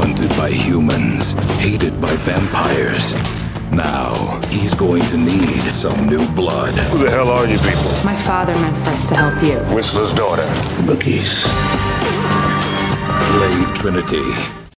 hunted by humans, hated by vampires. Now, he's going to need some new blood. Who the hell are you people? My father meant for us to help you. Whistler's daughter. Rookies. Blade Trinity.